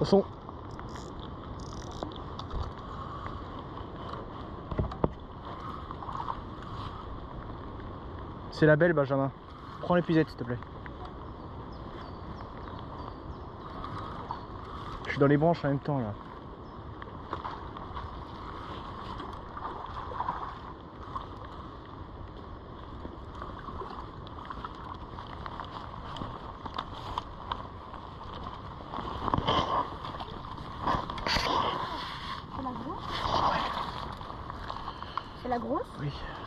Poisson. C'est la belle, Benjamin. Prends l'épuisette, s'il te plaît. Je suis dans les branches en même temps là. C'est la grosse? C'est la grosse? Oui.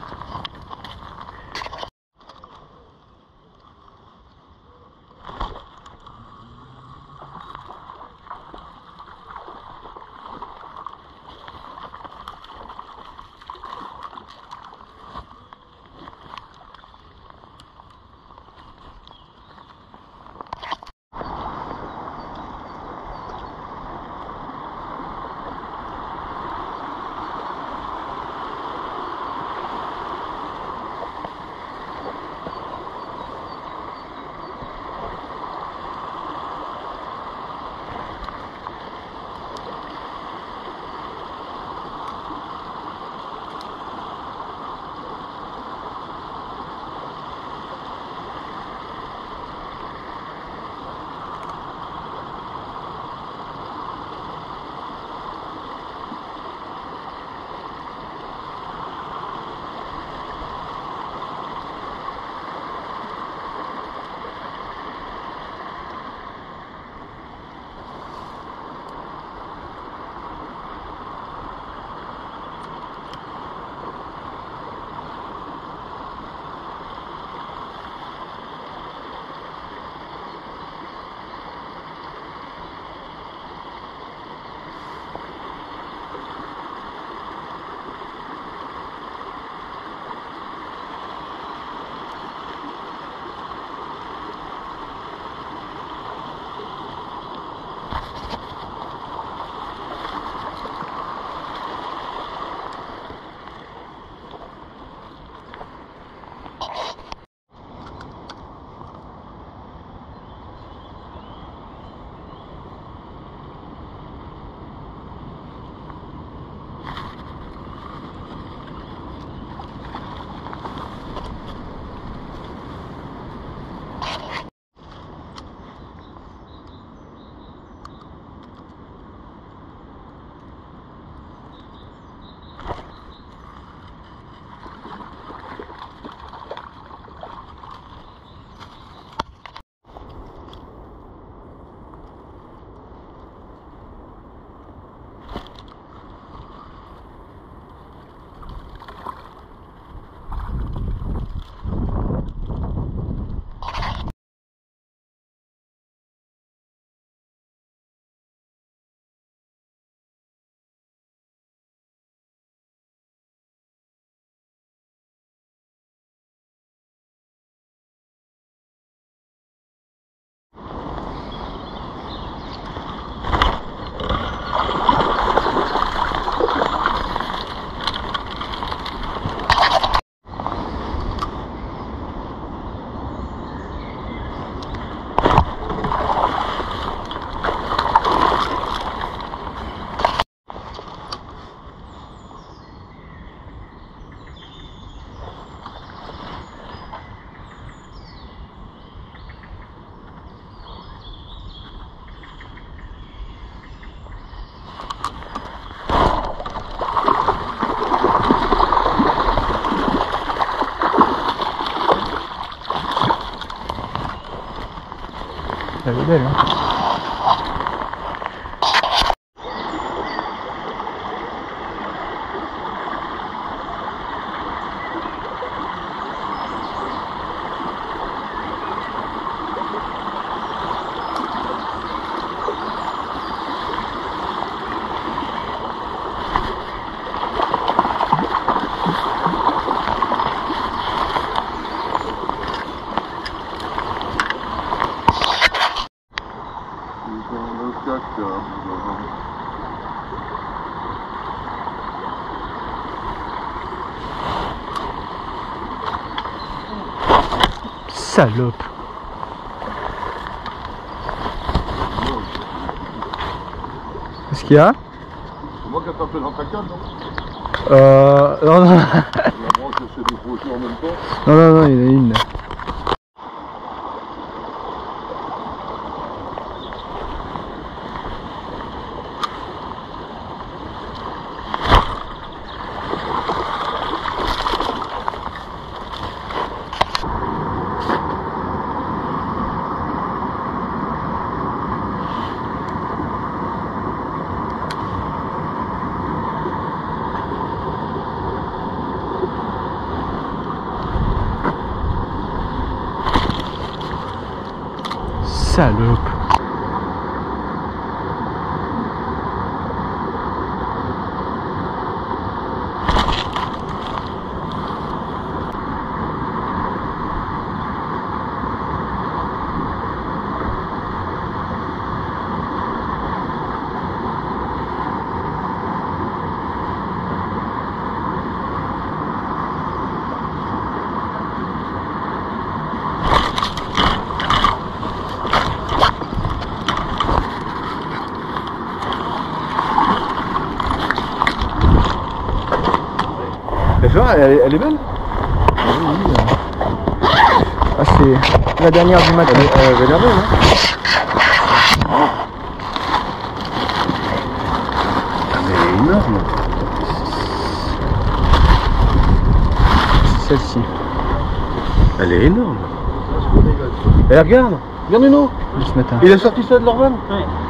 Elle est belle, hein. Salope. Qu'est-ce qu'il y a? C'est moi qui ai tapé dans ta canne, non? Non, non. La branche essaie de crocher en même temps. Non, non, non, il y en a une. Salope. Tu vois, elle est belle. Ah, c'est la dernière du matin. Elle avait l'air belle, hein. Mais elle est énorme. C'est celle-ci. Elle est énorme. Et regarde, regarde Nuno. Ce matin. Il a sorti ça de leur van. Ouais.